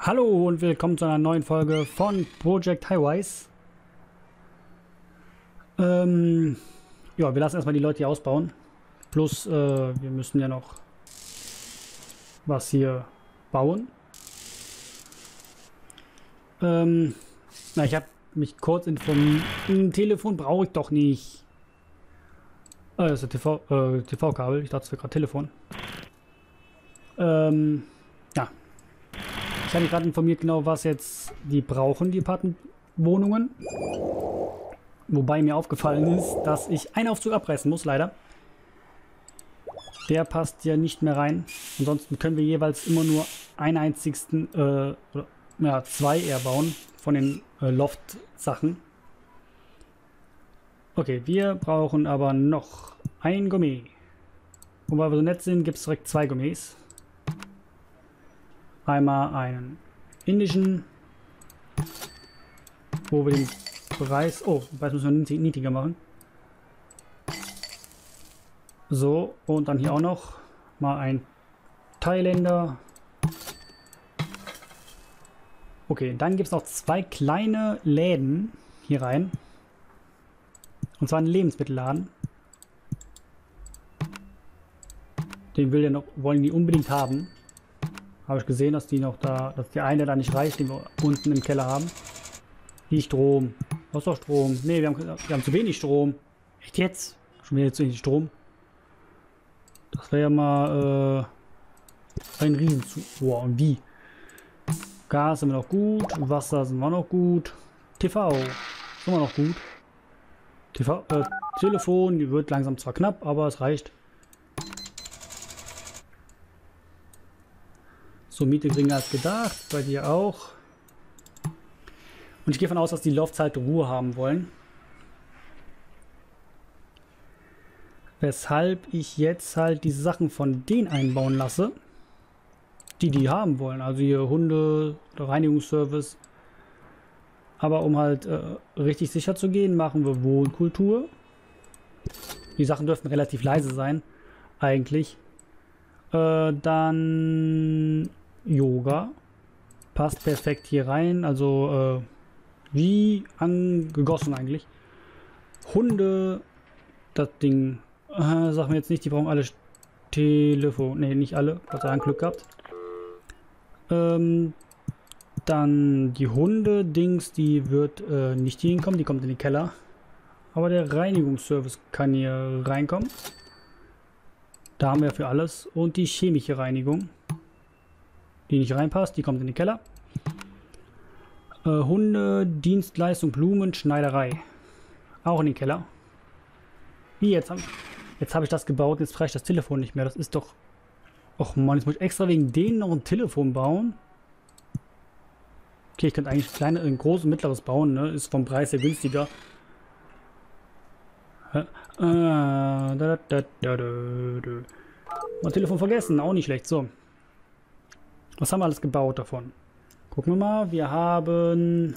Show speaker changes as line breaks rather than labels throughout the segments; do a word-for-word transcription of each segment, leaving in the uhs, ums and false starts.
Hallo und willkommen zu einer neuen Folge von Project Highwise. Ähm, ja, wir lassen erstmal die Leute hier ausbauen. Plus, äh, wir müssen ja noch was hier bauen. Ähm, na, ich habe mich kurz informiert. Ein Telefon brauche ich doch nicht. Ah, das ist ein T V, äh, T V-Kabel. Ich dachte, es wäre gerade Telefon. Ähm, ja. Ich habe mich gerade informiert, genau was jetzt die brauchen, die Apartmentwohnungen. Wobei mir aufgefallen ist, dass ich einen Aufzug abreißen muss, leider. Der passt ja nicht mehr rein. Ansonsten können wir jeweils immer nur einen einzigsten, äh, oder, ja, zwei eher bauen von den äh, Loft-Sachen. Okay, wir brauchen aber noch ein Gourmet. Und weil wir so nett sind, gibt es direkt zwei Gourmets. Einmal einen indischen, wo wir den Preis, oh, den Preis müssen wir niedriger machen. So, und dann hier auch noch mal ein Thailänder. Okay, dann gibt es noch zwei kleine Läden hier rein. Und zwar einen Lebensmittelladen. Den will der noch, wollen die unbedingt haben. Habe ich gesehen, dass die noch da, dass der eine da nicht reicht, den wir unten im Keller haben. Wie Strom. Was ist doch Strom? Ne, wir haben, wir haben zu wenig Strom. Echt jetzt? Schon wieder zu wenig Strom. Das wäre ja mal äh, ein Riesenzug. Boah, und wie? Gas sind wir noch gut. Wasser sind wir noch gut. T V sind wir noch gut. T V, äh, Telefon, die wird langsam zwar knapp, aber es reicht. So, Miete geringer als gedacht. Bei dir auch. Und ich gehe davon aus, dass die Lofts halt Ruhe haben wollen. Weshalb ich jetzt halt diese Sachen von denen einbauen lasse. Die die haben wollen. Also hier Hunde, Reinigungsservice. Aber um halt äh, richtig sicher zu gehen, machen wir Wohnkultur. Die Sachen dürften relativ leise sein. Eigentlich. Äh, dann Yoga. Passt perfekt hier rein. Also äh, wie angegossen eigentlich. Hunde. Das Ding. Äh, sag mir jetzt nicht, die brauchen alle Telefon. Ne, nicht alle. Gott sei Dank Glück gehabt. Ähm, dann die Hunde-Dings, die wird äh, nicht hier hinkommen. Die kommt in den Keller. Aber der Reinigungsservice kann hier reinkommen. Da haben wir für alles. Und die chemische Reinigung, die nicht reinpasst, die kommt in den Keller. Äh, Hunde, Dienstleistung, Blumen, Schneiderei. Auch in den Keller. Wie jetzt? Hab, jetzt habe ich das gebaut, jetzt reicht das Telefon nicht mehr. Das ist doch... Och Mann, jetzt muss ich extra wegen denen noch ein Telefon bauen. Okay, ich könnte eigentlich kleine, ein großes, mittleres bauen, ne? Ist vom Preis her günstiger. Äh, da, da, da, da, da. Mal Telefon vergessen, auch nicht schlecht. So. Was haben wir alles gebaut davon? Gucken wir mal. Wir haben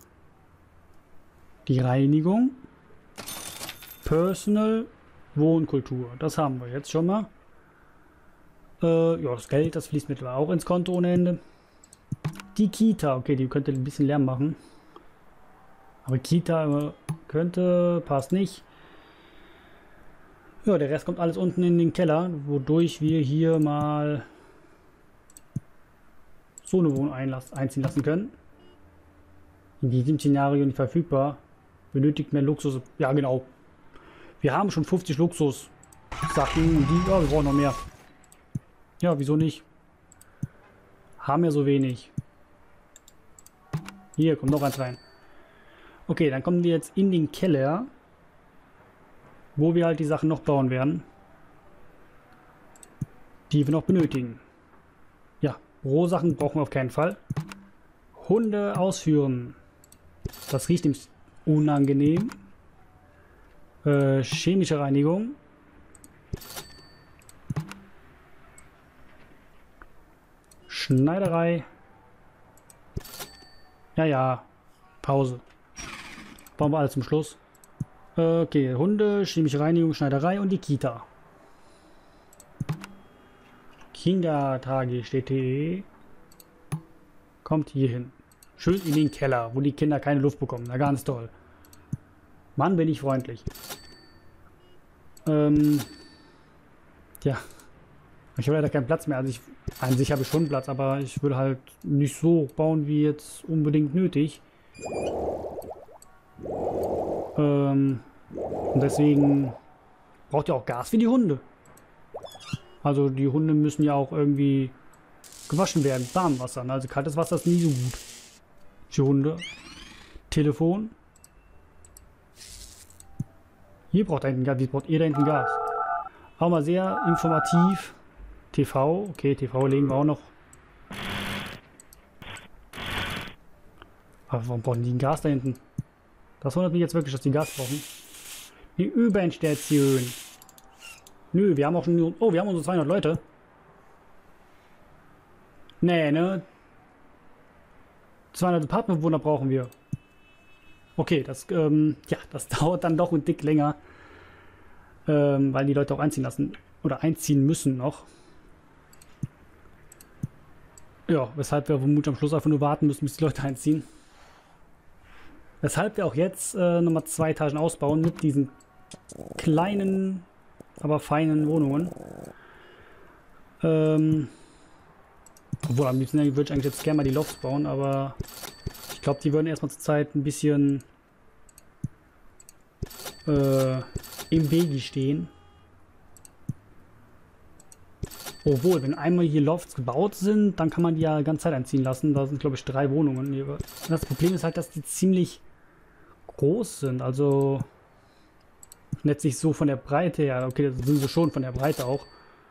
die Reinigung. Personal Wohnkultur. Das haben wir jetzt schon mal. Äh, ja, das Geld, das fließt mittlerweile auch ins Konto ohne Ende. Die Kita. Okay, die könnte ein bisschen Lärm machen. Aber Kita äh, könnte, passt nicht. Ja, der Rest kommt alles unten in den Keller, wodurch wir hier mal so eine Wohnung einziehen lassen können. In diesem Szenario nicht verfügbar. Benötigt mehr Luxus. Ja, genau. Wir haben schon fünfzig Luxus-Sachen und die, ja, wir brauchen noch mehr. Ja, wieso nicht? Haben wir so wenig. Hier, kommt noch eins rein. Okay, dann kommen wir jetzt in den Keller, wo wir halt die Sachen noch bauen werden, die wir noch benötigen. Ja, Rohsachen brauchen wir auf keinen Fall. Hunde ausführen. Das riecht nämlich unangenehm. Äh, chemische Reinigung. Schneiderei. Ja, ja. Pause. Bauen wir alles zum Schluss. Okay, Hunde, chemische Reinigung, Schneiderei und die Kita. Kindertagesstätte. kommt hier hin. Schön in den Keller, wo die Kinder keine Luft bekommen. Na, ganz toll. Mann, bin ich freundlich. Ähm, ja. Ich habe leider keinen Platz mehr. Also ich, an sich habe ich schon Platz, aber ich würde halt nicht so bauen wie jetzt unbedingt nötig. Ähm, und deswegen braucht ihr auch Gas für die Hunde. Also die Hunde müssen ja auch irgendwie gewaschen werden. Warmwasser. Also kaltes Wasser ist nie so gut. Die Hunde. Telefon. Hier braucht er Gas. Wie braucht ihr da hinten Gas? Auch mal sehr informativ. T V. Okay, T V legen wir auch noch. Aber warum brauchen die ein Gas da hinten? Das wundert mich jetzt wirklich, dass die Gas brauchen. Die U-Bahn-Station. Nö, wir haben auch schon... Oh, wir haben unsere zweihundert Leute. Nee, ne? zweihundert Apartmentbewohner brauchen wir. Okay, das, ähm, ja, das dauert dann doch ein Dick länger. Ähm, weil die Leute auch einziehen lassen. Oder einziehen müssen noch. Ja, weshalb wir vermutlich am Schluss einfach nur warten müssen, bis die Leute einziehen. Weshalb wir auch jetzt äh, nochmal zwei Etagen ausbauen mit diesen kleinen, aber feinen Wohnungen. Ähm, obwohl, am liebsten würde ich eigentlich jetzt gerne mal die Lofts bauen, aber ich glaube, die würden erstmal zur Zeit ein bisschen äh, im Wege stehen. Obwohl, wenn einmal hier Lofts gebaut sind, dann kann man die ja die ganze Zeit einziehen lassen. Da sind, glaube ich, drei Wohnungen. Hier. Das Problem ist halt, dass die ziemlich groß sind. Also letztlich so von der Breite her. Okay, das sind sie schon von der Breite auch.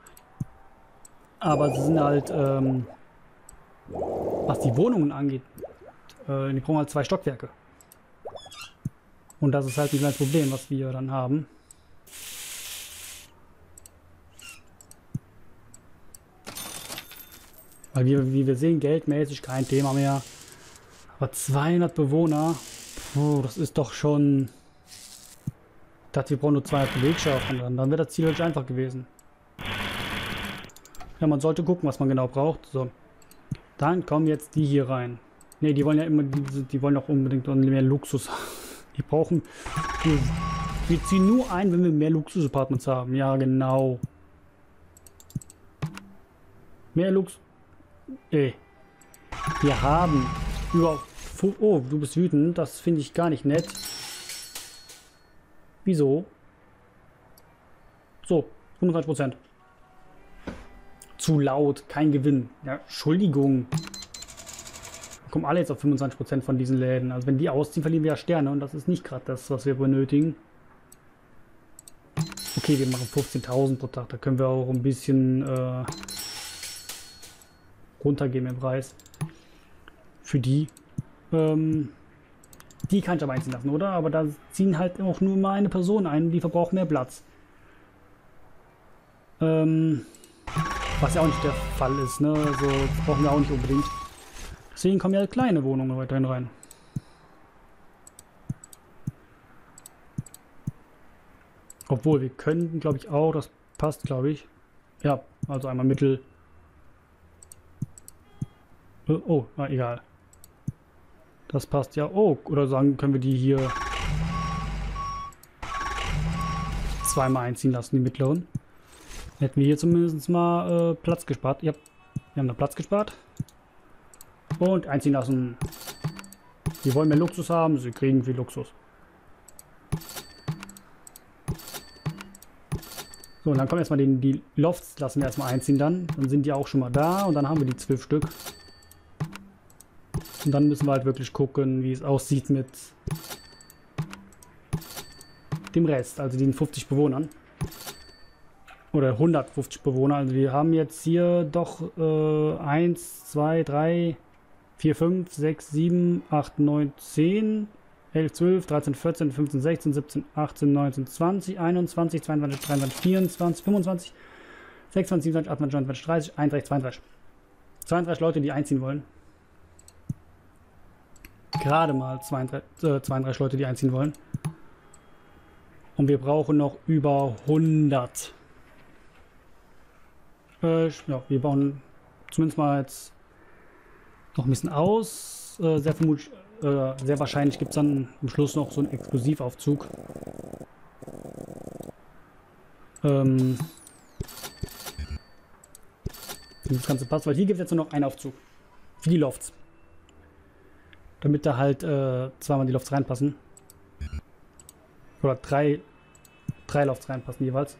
Aber sie sind halt, ähm, was die Wohnungen angeht, äh, die brauchen halt zwei Stockwerke. Und das ist halt ein kleines Problem, was wir dann haben. Weil wir, wie wir sehen, geldmäßig kein Thema mehr. Aber zweihundert Bewohner, puh, das ist doch schon... Ich dachte, wir brauchen nur zweihundert Belegschaften. Dann, dann wäre das Ziel wirklich einfach gewesen. Ja, man sollte gucken, was man genau braucht. So. Dann kommen jetzt die hier rein. Ne, die wollen ja immer, die, die wollen auch unbedingt mehr Luxus. Die brauchen... Wir, wir ziehen nur ein, wenn wir mehr Luxus-Apartments haben. Ja, genau. Mehr Luxus... Ey. Wir haben über... Oh, du bist wütend. Das finde ich gar nicht nett. Wieso? So, fünfundzwanzig Prozent. Zu laut, kein Gewinn. Ja, Entschuldigung. Wir kommen alle jetzt auf fünfundzwanzig Prozent von diesen Läden. Also wenn die ausziehen, verlieren wir ja Sterne. Und das ist nicht gerade das, was wir benötigen. Okay, wir machen fünfzehntausend pro Tag. Da können wir auch ein bisschen äh, runtergehen im Preis. Für die. Ähm, die kann ich aber einziehen lassen, oder? Aber da ziehen halt auch nur mal eine Person ein. Die verbraucht mehr Platz. Ähm... Was ja auch nicht der Fall ist, ne? Also, das brauchen wir auch nicht unbedingt. Deswegen kommen ja kleine Wohnungen weiterhin rein. Obwohl, wir könnten, glaube ich, auch, das passt, glaube ich. Ja, also einmal Mittel. Oh, oh na, egal. Das passt ja. Oh, oder sagen, können wir die hier zweimal einziehen lassen, die mittleren. Hätten wir hier zumindest mal äh, Platz gespart. Ja, wir haben da Platz gespart. Und einziehen lassen. Die wollen mehr Luxus haben, sie kriegen viel Luxus. So, und dann kommen erstmal die, die Lofts, lassen wir erstmal einziehen dann. Dann sind die auch schon mal da und dann haben wir die zwölf Stück. Und dann müssen wir halt wirklich gucken, wie es aussieht mit dem Rest, also den fünfzig Bewohnern. Oder hundertfünfzig Bewohner. Also wir haben jetzt hier doch äh, eins, zwei, drei, vier, fünf, sechs, sieben, acht, neun, zehn, elf, zwölf, dreizehn, vierzehn, fünfzehn, sechzehn, siebzehn, achtzehn, neunzehn, zwanzig, einundzwanzig, zweiundzwanzig, dreiundzwanzig, vierundzwanzig, fünfundzwanzig, sechsundzwanzig, siebenundzwanzig, achtundzwanzig, neunundzwanzig, dreißig, einunddreißig, zweiunddreißig. zweiunddreißig Leute, die einziehen wollen. Gerade mal zweiunddreißig, äh, zweiunddreißig Leute, die einziehen wollen. Und wir brauchen noch über hundert. Äh, ja, wir bauen zumindest mal jetzt noch ein bisschen aus. Äh, sehr vermutlich, äh, sehr wahrscheinlich gibt es dann am Schluss noch so einen Exklusivaufzug. Ähm, das Ganze passt, weil hier gibt es jetzt nur noch einen Aufzug. Für die Lofts. Damit da halt äh, zweimal die Lofts reinpassen. Oder drei, drei Lofts reinpassen jeweils.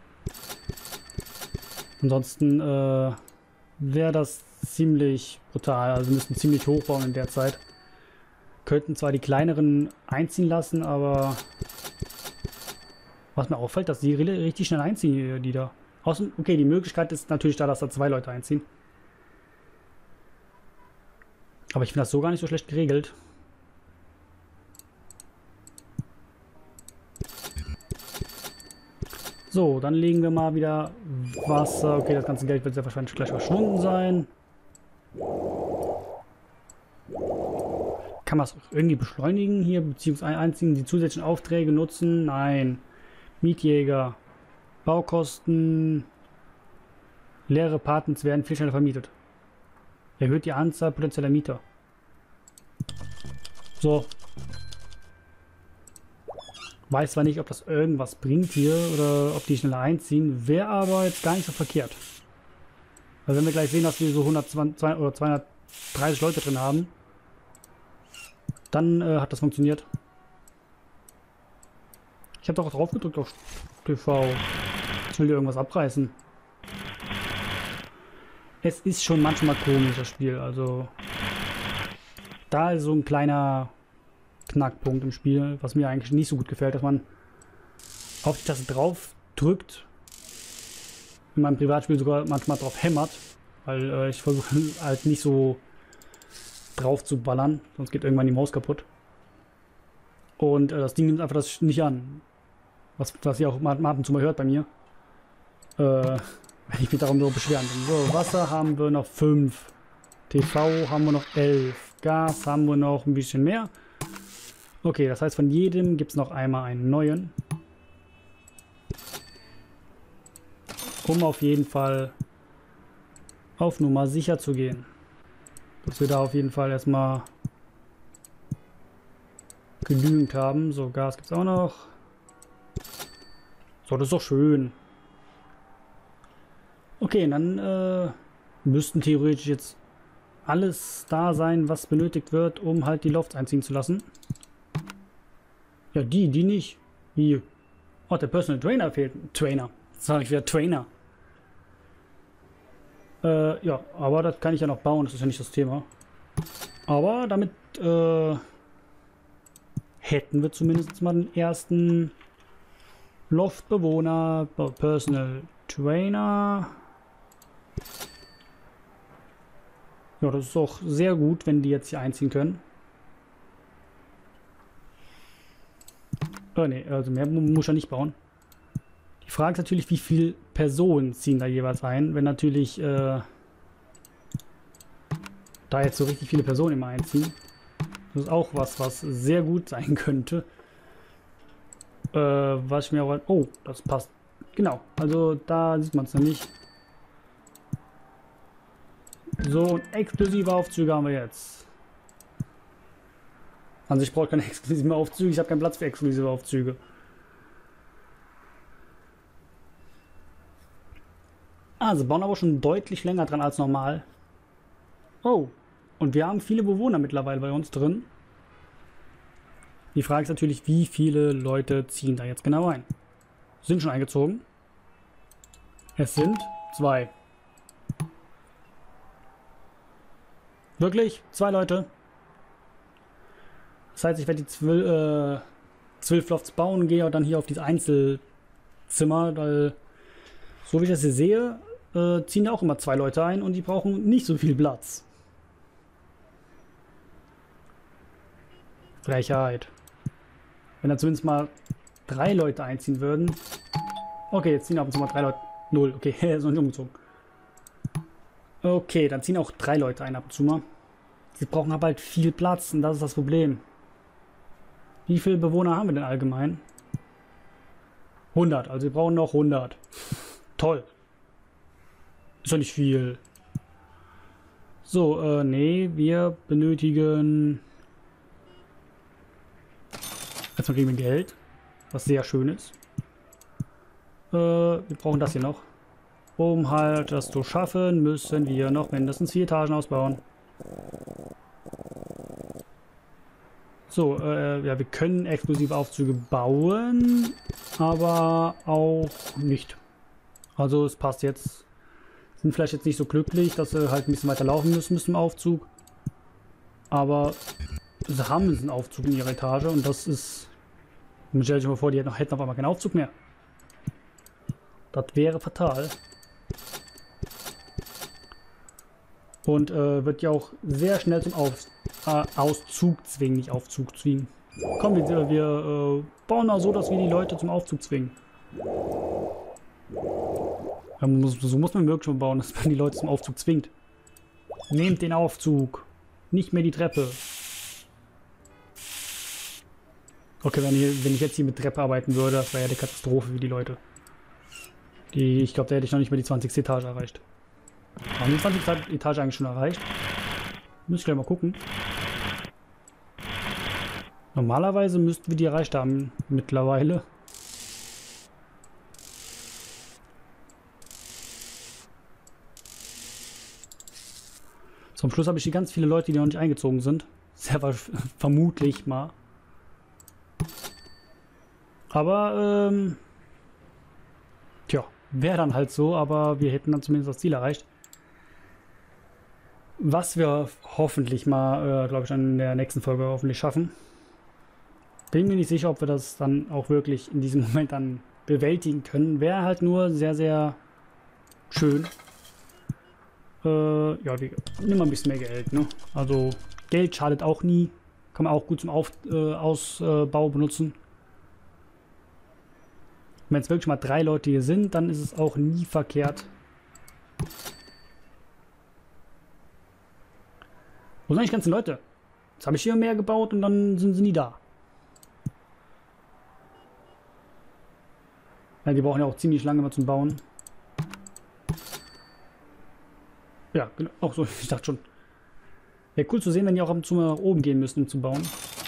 Ansonsten äh, wäre das ziemlich brutal. Also wir müssten ziemlich hoch bauen in der Zeit. Könnten zwar die kleineren einziehen lassen, aber was mir auffällt, dass die richtig schnell einziehen, die da. Außen, okay, die Möglichkeit ist natürlich da, dass da zwei Leute einziehen. Aber ich finde das so gar nicht so schlecht geregelt. So, dann legen wir mal wieder Wasser. Okay, das ganze Geld wird sehr wahrscheinlich gleich verschwunden sein. Kann man es irgendwie beschleunigen hier, beziehungsweise einziehen, die zusätzlichen Aufträge nutzen? Nein. Mietjäger. Baukosten. Leere Partens werden viel schneller vermietet. Erhöht die Anzahl potenzieller Mieter. So. Weiß zwar nicht, ob das irgendwas bringt hier oder ob die schneller einziehen. Wäre aber jetzt gar nicht so verkehrt. Also wenn wir gleich sehen, dass wir so hundertzwanzig oder zweihundertdreißig Leute drin haben, dann äh, hat das funktioniert. Ich habe doch auch drauf gedrückt auf T V. Ich will dir irgendwas abreißen. Es ist schon manchmal komisch, das Spiel. Also da ist so ein kleiner Knackpunkt im Spiel, was mir eigentlich nicht so gut gefällt, dass man auf die Taste drauf drückt. In meinem Privatspiel sogar manchmal drauf hämmert, weil äh, ich versuche halt nicht so drauf zu ballern, sonst geht irgendwann die Maus kaputt. Und äh, das Ding nimmt einfach das nicht an. Was, was ihr auch mal ab und zu mal hört bei mir. Äh, wenn ich mich darum so beschweren bin. So, Wasser haben wir noch fünf. T V haben wir noch elf. Gas haben wir noch ein bisschen mehr. Okay, das heißt, von jedem gibt es noch einmal einen neuen. Um auf jeden Fall auf Nummer sicher zu gehen. Dass wir da auf jeden Fall erstmal genügend haben. So, Gas gibt es auch noch. So, das ist doch schön. Okay, dann äh, müssten theoretisch jetzt alles da sein, was benötigt wird, um halt die Lofts einziehen zu lassen. Ja, die, die nicht. Wie? Oh, der Personal Trainer fehlt. Trainer. Sag ich wieder Trainer. Äh, ja, aber das kann ich ja noch bauen, das ist ja nicht das Thema. Aber damit äh, hätten wir zumindest mal den ersten Loftbewohner, Personal Trainer. Ja, das ist auch sehr gut, wenn die jetzt hier einziehen können. Oh ne, also mehr muss er nicht bauen. Die Frage ist natürlich, wie viele Personen ziehen da jeweils ein. Wenn natürlich äh, da jetzt so richtig viele Personen immer einziehen. Das ist auch was, was sehr gut sein könnte. Äh, was ich mir auch... Oh, das passt. Genau, also da sieht man es nämlich. So, exklusive Aufzüge haben wir jetzt. Also ich brauche keine exklusiven Aufzüge, ich habe keinen Platz für exklusive Aufzüge. Also bauen aber schon deutlich länger dran als normal. Oh, und wir haben viele Bewohner mittlerweile bei uns drin. Die Frage ist natürlich, wie viele Leute ziehen da jetzt genau ein? Sind schon eingezogen. Es sind zwei. Wirklich? Zwei Leute? Das heißt, ich werde die zwölf, äh, zwölf Lofts bauen, gehe dann hier auf dieses Einzelzimmer, weil so wie ich das hier sehe, äh, ziehen da auch immer zwei Leute ein und die brauchen nicht so viel Platz. Frechheit. Wenn da zumindest mal drei Leute einziehen würden. Okay, jetzt ziehen ab und zu mal drei Leute. Null, okay, er ist noch nicht umgezogen. Okay, dann ziehen auch drei Leute ein ab und zu mal. Sie brauchen aber halt viel Platz und das ist das Problem. Wie viele Bewohner haben wir denn allgemein? hundert, also wir brauchen noch hundert. Toll. Ist ja nicht viel. So, äh, nee, wir benötigen... Erstmal kriegen wir Geld, was sehr schön ist. Äh, wir brauchen das hier noch. Um halt das zu schaffen, müssen wir noch mindestens vier Etagen ausbauen. So, äh, ja, wir können exklusive Aufzüge bauen, aber auch nicht. Also es passt jetzt. Sind vielleicht jetzt nicht so glücklich, dass sie halt ein bisschen weiter laufen müssen bis zum Aufzug. Aber sie haben einen Aufzug in ihrer Etage und das ist... Man stellt sich mal vor, die hätten, noch, hätten auf einmal keinen Aufzug mehr. Das wäre fatal. Und äh, wird ja auch sehr schnell zum Auf, äh, Auszug zwingen, nicht Aufzug zwingen. Komm, wir, wir äh, bauen auch so, dass wir die Leute zum Aufzug zwingen. Ja, muss, so muss man wirklich schon bauen, dass man die Leute zum Aufzug zwingt. Nehmt den Aufzug, nicht mehr die Treppe. Okay, wenn ich, wenn ich jetzt hier mit Treppe arbeiten würde, das wäre ja eine Katastrophe für die Leute. Die, ich glaube, da hätte ich noch nicht mehr die zwanzigste Etage erreicht. Haben die zwanzigste Etage eigentlich schon erreicht? Muss ich gleich mal gucken. Normalerweise müssten wir die erreicht haben mittlerweile. Zum Schluss habe ich hier ganz viele Leute, die noch nicht eingezogen sind. Sehr vermutlich mal. Aber, ähm... tja, wäre dann halt so, aber wir hätten dann zumindest das Ziel erreicht. Was wir hoffentlich mal, äh, glaube ich, in der nächsten Folge hoffentlich schaffen. Bin mir nicht sicher, ob wir das dann auch wirklich in diesem Moment dann bewältigen können. Wäre halt nur sehr, sehr schön. Äh, ja, wir nehmen mal ein bisschen mehr Geld, ne? Also, Geld schadet auch nie. Kann man auch gut zum Auf, äh, Ausbau benutzen. Wenn es wirklich mal drei Leute hier sind, dann ist es auch nie verkehrt. Wo sind eigentlich die ganzen Leute? Jetzt habe ich hier mehr gebaut und dann sind sie nie da. Ja, die brauchen ja auch ziemlich lange mal zum Bauen. Ja, genau. Auch so, ich dachte schon. Wäre cool zu sehen, wenn die auch ab und zu mal nach oben gehen müssen, um zu bauen.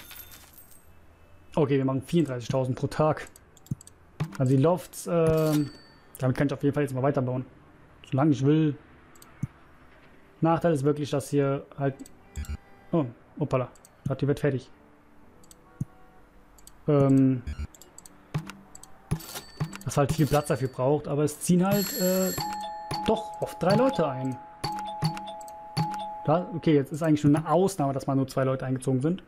Okay, wir machen vierunddreißigtausend pro Tag. Also die Lofts, äh, damit kann ich auf jeden Fall jetzt mal weiterbauen. Solange ich will. Nachteil ist wirklich, dass hier halt... Oh, hoppala. Die wird fertig. Ähm... Dass halt viel Platz dafür braucht, aber es ziehen halt äh, doch oft drei Leute ein. Da, okay, jetzt ist eigentlich schon eine Ausnahme, dass mal nur zwei Leute eingezogen sind.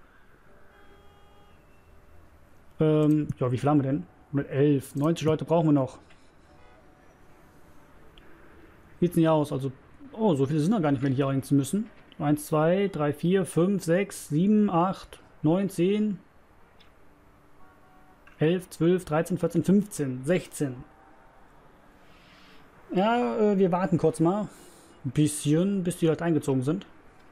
Ähm, ja, wie viel haben wir denn? hundertelf, neunzig Leute brauchen wir noch. Wie sieht's denn hier aus? Also, oh, so viele sind da gar nicht mehr, die hier einziehen müssen. eins, zwei, drei, vier, fünf, sechs, sieben, acht, neun, zehn, elf, zwölf, dreizehn, vierzehn, fünfzehn, sechzehn. Ja, äh, wir warten kurz mal. Ein bisschen, bis die Leute eingezogen sind.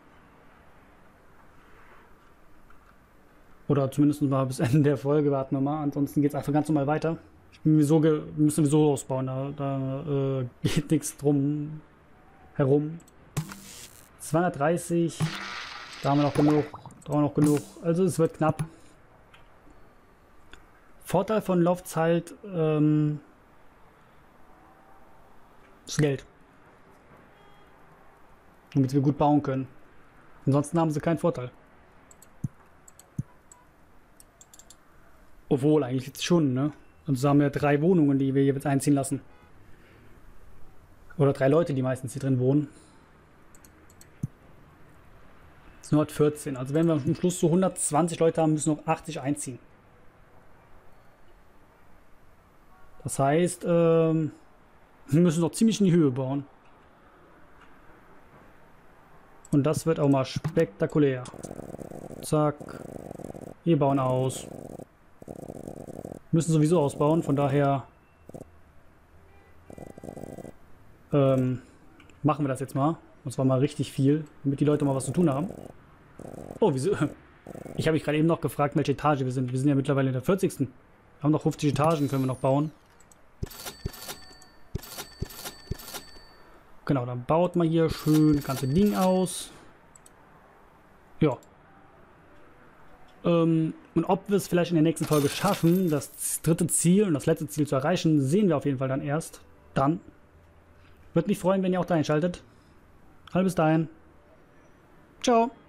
Oder zumindest mal bis Ende der Folge warten wir mal. Ansonsten geht es einfach ganz normal weiter. Ich bin mir so, wir müssen wir so ausbauen. Da, da äh, geht nichts drum herum. zweihundertdreißig. Da haben wir noch genug. Da haben wir noch genug. Also es wird knapp. Vorteil von Lofts halt ähm, das Geld. Damit wir gut bauen können. Ansonsten haben sie keinen Vorteil. Obwohl, eigentlich jetzt schon, ne? Und so haben wir drei Wohnungen, die wir hier jetzt einziehen lassen. Oder drei Leute, die meistens hier drin wohnen. Das sind hundertvierzehn. Also wenn wir am Schluss so hundertzwanzig Leute haben, müssen noch achtzig einziehen. Das heißt, ähm, wir müssen noch ziemlich in die Höhe bauen. Und das wird auch mal spektakulär. Zack. Wir bauen aus. Müssen sowieso ausbauen, von daher ähm, machen wir das jetzt mal. Und zwar mal richtig viel, damit die Leute mal was zu tun haben. Oh, wieso? Ich habe mich gerade eben noch gefragt, welche Etage wir sind. Wir sind ja mittlerweile in der vierzigsten Wir haben noch fünfzig Etagen, können wir noch bauen. Genau, dann baut man hier schön das ganze Ding aus. Ja. Ähm, und ob wir es vielleicht in der nächsten Folge schaffen, das dritte Ziel und das letzte Ziel zu erreichen, sehen wir auf jeden Fall dann erst. Dann würde mich freuen, wenn ihr auch da einschaltet. Also bis dahin. Ciao.